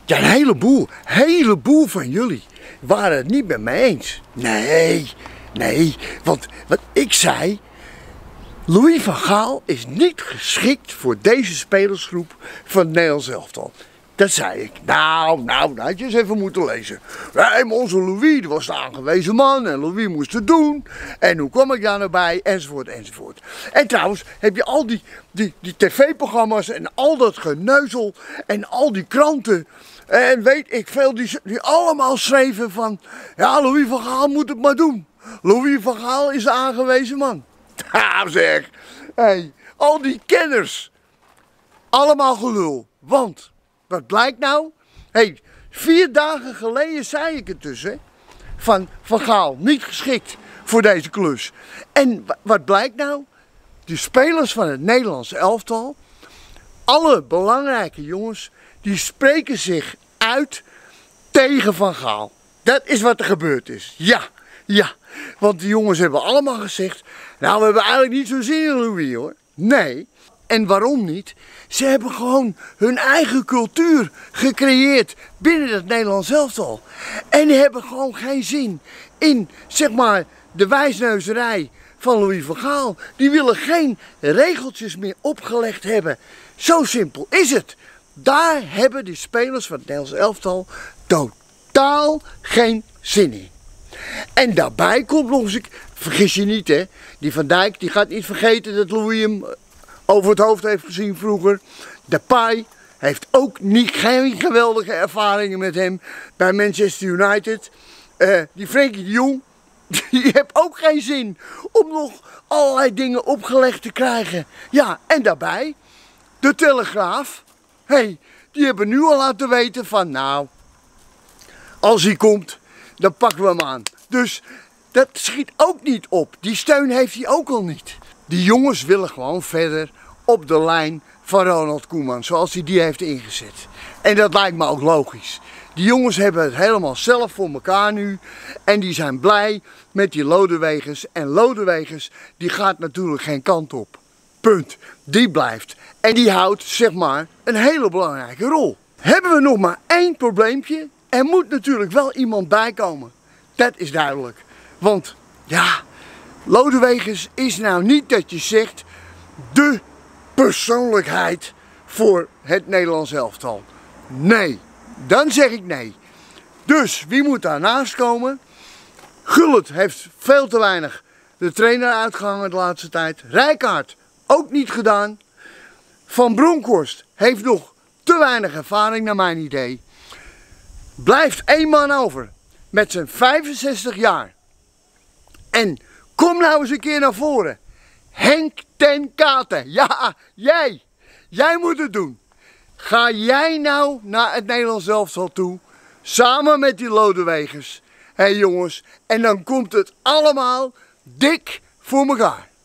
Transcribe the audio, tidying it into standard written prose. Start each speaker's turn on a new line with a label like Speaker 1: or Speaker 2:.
Speaker 1: Ja, een heleboel van jullie waren het niet met me eens. Nee, want wat ik zei, Louis van Gaal is niet geschikt voor deze spelersgroep van het Nederlands elftal. Dat zei ik. Nou, dat had je eens even moeten lezen. Nee, maar onze Louis was de aangewezen man en Louis moest het doen. En hoe kwam ik daar nou bij? Enzovoort. En trouwens, heb je al die tv-programma's en al dat geneuzel en al die kranten en weet ik veel, die allemaal schreven van, ja, Louis van Gaal moet het maar doen. Louis van Gaal is de aangewezen man. Ja, zeg. Hey, al die kenners. Allemaal gelul. Want, wat blijkt nou? Hey, 4 dagen geleden zei ik het dus, hè. Van Gaal, niet geschikt voor deze klus. En wat blijkt nou? De spelers van het Nederlands elftal, alle belangrijke jongens, die spreken zich uit tegen Van Gaal. Dat is wat er gebeurd is. Ja. Want die jongens hebben allemaal gezegd, nou, we hebben eigenlijk niet zo zin in Louis, hoor. Nee. En waarom niet? Ze hebben gewoon hun eigen cultuur gecreëerd binnen het Nederlands elftal. En die hebben gewoon geen zin in, zeg maar, de wijsneuzerij van Louis van Gaal. Die willen geen regeltjes meer opgelegd hebben. Zo simpel is het. Daar hebben die spelers van het Nederlands elftal totaal geen zin in. En daarbij komt nog eens, vergis je niet, hè, die Van Dijk die gaat niet vergeten dat Louis hem over het hoofd heeft gezien vroeger. Depay heeft ook geen geweldige ervaringen met hem bij Manchester United. Die Frenkie de Jong, die heeft ook geen zin om nog allerlei dingen opgelegd te krijgen. Ja, en daarbij, de Telegraaf, hey, die hebben nu al laten weten van, nou, als hij komt, dan pakken we hem aan. Dus dat schiet ook niet op. Die steun heeft hij ook al niet. Die jongens willen gewoon verder op de lijn van Ronald Koeman, zoals hij die heeft ingezet. En dat lijkt me ook logisch. Die jongens hebben het helemaal zelf voor elkaar nu. En die zijn blij met die Lodewegers. En Lodewegers, die gaat natuurlijk geen kant op. Punt. Die blijft. En die houdt, zeg maar, een hele belangrijke rol. Hebben we nog maar één probleempje. Er moet natuurlijk wel iemand bij komen. Dat is duidelijk. Want, ja, Lodewegers is nou niet dat je zegt de persoonlijkheid voor het Nederlands elftal. Nee, dan zeg ik nee. Dus wie moet daarnaast komen? Gullit heeft veel te weinig de trainer uitgehangen de laatste tijd. Rijkaard ook niet gedaan. Van Bronckhorst heeft nog te weinig ervaring naar mijn idee. Blijft één man over met zijn 65 jaar. En kom nou eens een keer naar voren. Henk ten Katen. Ja, jij moet het doen. Ga jij nou naar het Nederlands elftal toe, samen met die Lodewegers. Hé jongens, en dan komt het allemaal dik voor elkaar.